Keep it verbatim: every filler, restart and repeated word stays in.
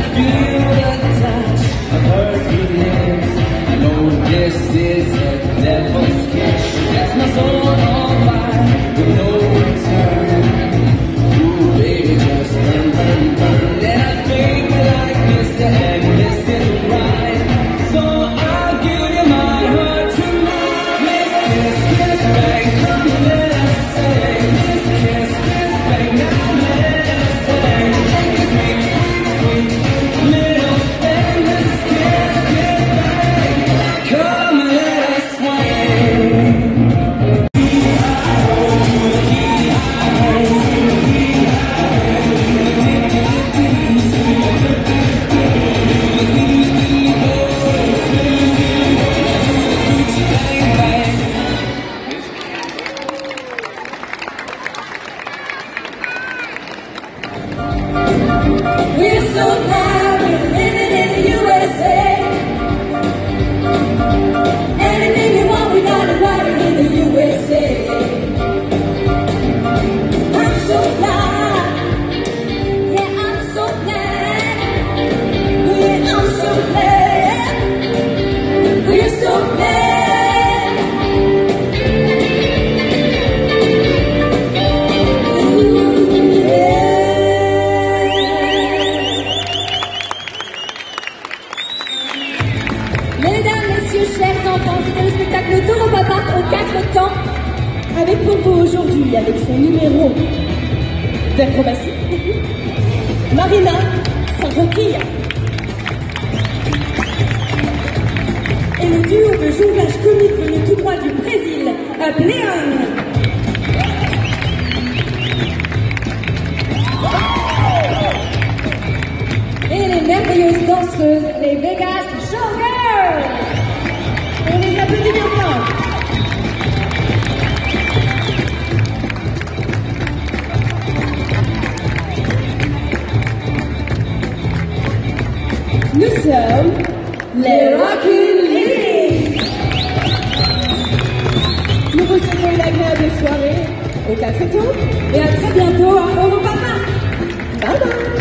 feel the touch of her sweet lips. I know this is a devil's kiss. That's my soul on fire with no return. Ooh, baby, just burn, burn, burn. And I think like Mister and Missus Right. So I'll give you my heart tonight. Miss Kiss, Kiss, Bang, come let us say. Miss Kiss, Kiss, Bang, now let us say. Take a sweet, sweet, sweet little thing. Miss Kiss, Kiss, Bang, come let us swing. We're so glad we're living in the U S A. Anything you want, we got it right in the U S A. I'm so glad, yeah, I'm so glad, yeah, I'm so glad, we're so glad. Ooh, yeah. Mesdames, messieurs, chers enfants, c'était le spectacle d'Europa Park aux quatre temps, avec pour vous aujourd'hui, avec son numéro d'acrobatie, Marina Sanroquilla. Et le duo de jonglage comique venu tout droit du Brésil, Leon. Et les merveilleuses danseuses, les Vegas Showgirls. On les applaudit bien fort. Nous sommes les Rockin' Ladies. Nous vous souhaitons une agréable soirée aux quatre temps et à très bientôt à Europa Park. Bye bye.